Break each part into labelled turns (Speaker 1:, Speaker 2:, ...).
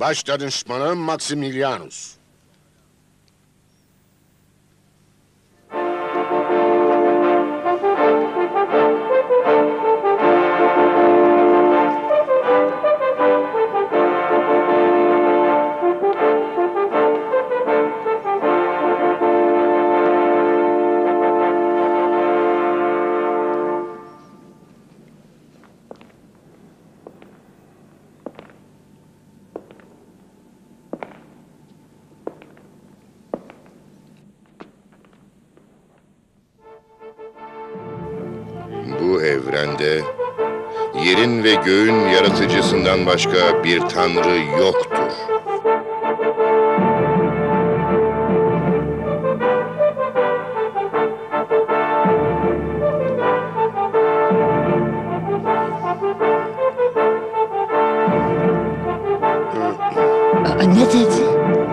Speaker 1: Baş danışmanı Maximilianus.
Speaker 2: Bu evrende yerin ve göğün yaratıcısından başka bir tanrı yoktur.
Speaker 3: Ne dedi?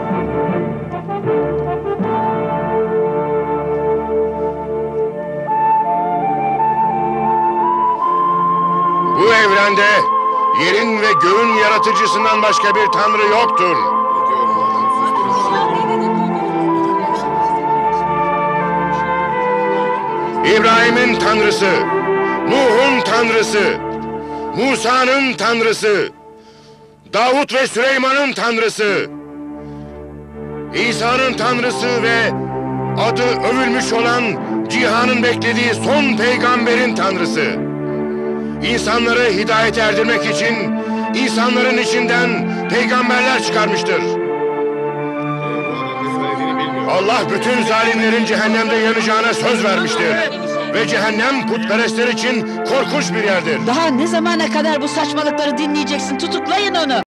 Speaker 2: Bu evrende yerin ve göğün yaratıcısından başka bir tanrı yoktur. İbrahim'in tanrısı, Nuh'un tanrısı, Musa'nın tanrısı, Davut ve Süleyman'ın tanrısı, İsa'nın tanrısı ve adı övülmüş olan cihanın beklediği son peygamberin tanrısı. İnsanları hidayete erdirmek için insanların içinden peygamberler çıkarmıştır. Allah bütün zalimlerin cehennemde yanacağına söz vermiştir. Ve cehennem putperestler için korkunç bir yerdir.
Speaker 3: Daha ne zamana kadar bu saçmalıkları dinleyeceksin? Tutuklayın onu.